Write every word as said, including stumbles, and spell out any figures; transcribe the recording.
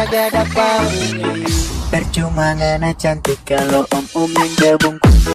kagak dapat. Percuma ngana cantik kalau om-om yang gabung.